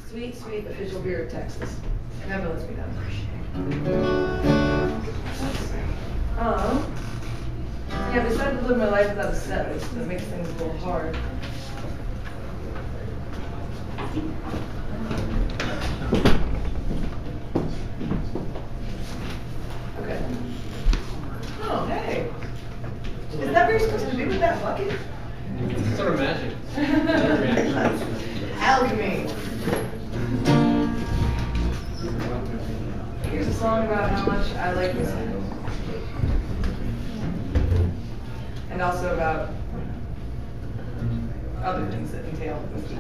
Sweet, sweet official beer of Texas. Never lets me down. Yeah, I decided to live my life without a set list. That makes things a little hard. Okay. Oh, hey. Is that where you're supposed to be with that bucket? It's sort of magic. Alchemy. Here's a song about how much I like whiskey. And also about other things that entail whiskey.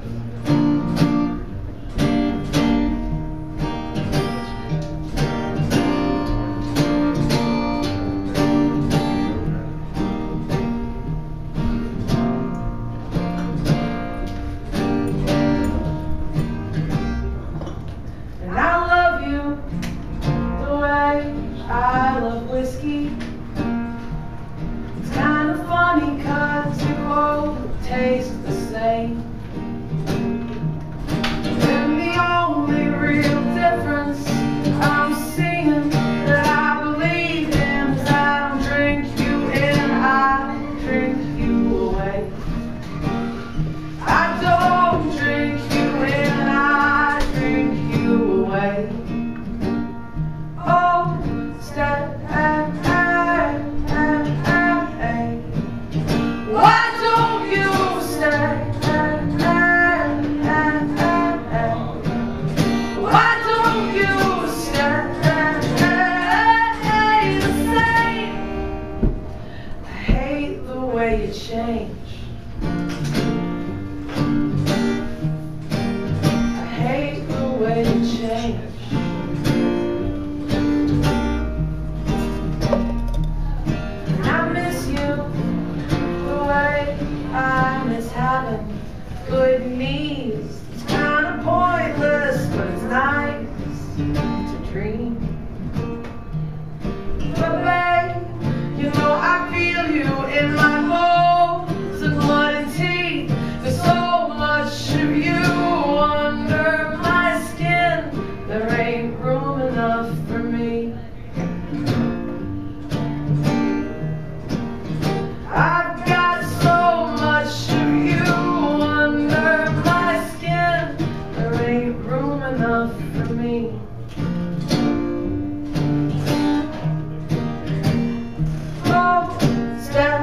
I love whiskey. It's kind of funny 'cause you both taste the same. And the only real difference I'm seeing that I believe in is I don't drink you in, I drink you away. I don't drink you in, I drink you away. Oh, why don't you stay? Why don't you stay the same? I hate the way you change. I hate the way you change. I miss having good knees. It's kind of pointless, but it's nice to dream. But babe, you know I feel you in my bones and blood and teeth. There's so much of you under my skin. There ain't room enough for me. I've got so much of you under my skin. There ain't room enough for me. Oh, stay.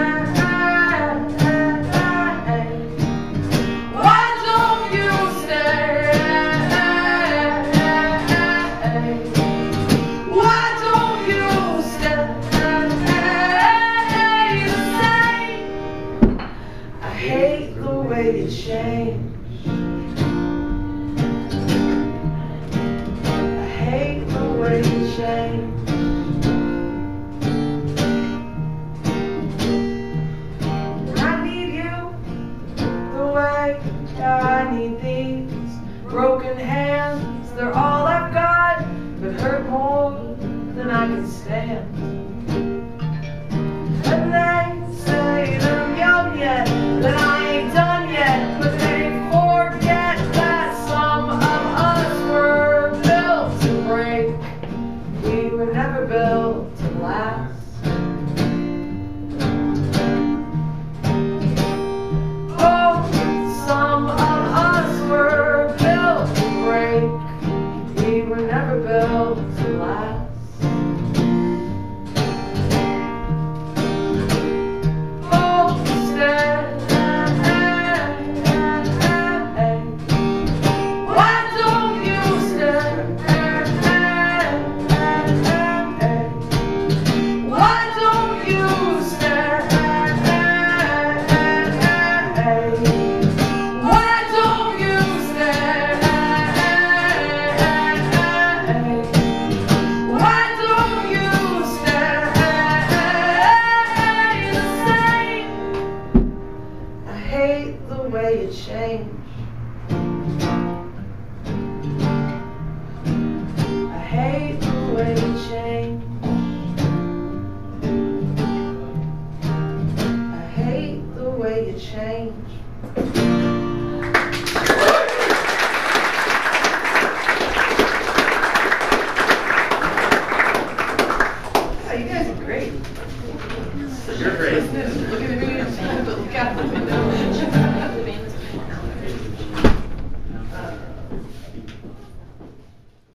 Why don't you stay? Why don't you stay? I hate the way you change. I hate the way you change. I need you the way I need these broken hands. They're all I've got, but hurt more than I can stand. And they say that I'm young yet, that I ain't done yet, but they forget that some of us were built to break. We were never built to last. Oh, some of us were built to break. We were never built to last. You're great. Listen, look at the